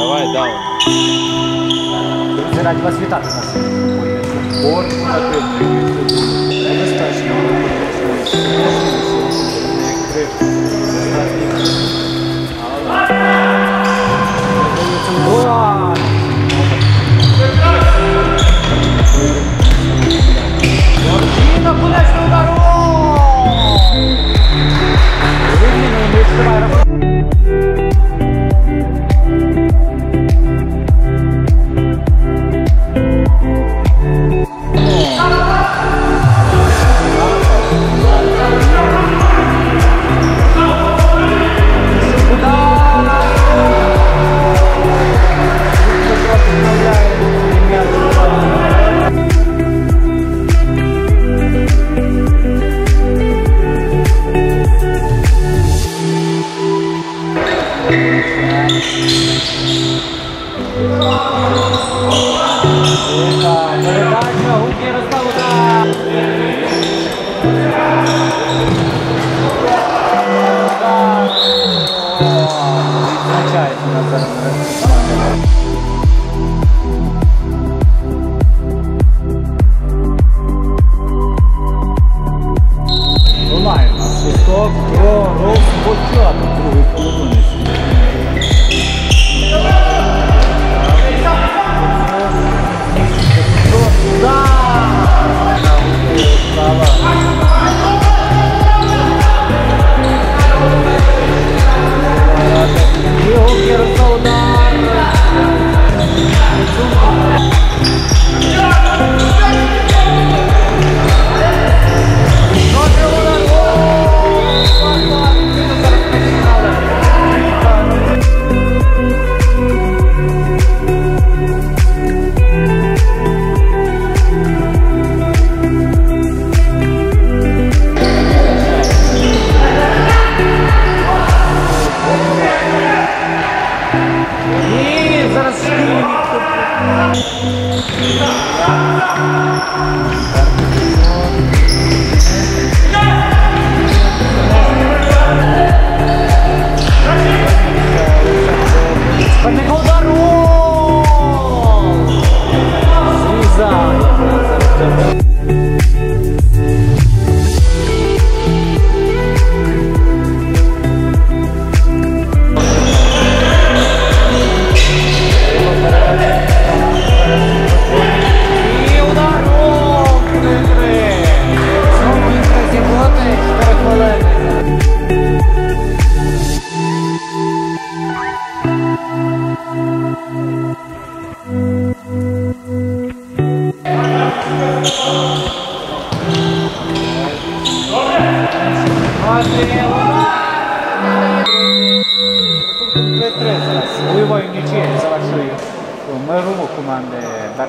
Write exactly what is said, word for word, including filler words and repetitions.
Давай, давай. Друзі, раді вас вітати нас. Борт Небезпечно. Гордіна, конечний удар! Вивільнений, не відкриває рахунок. Передача, Гуки розставила. Відзначається на зараз. Лунає на свисток про розпочаток другої половини. Бойовою нічиєю завершує мирову команди.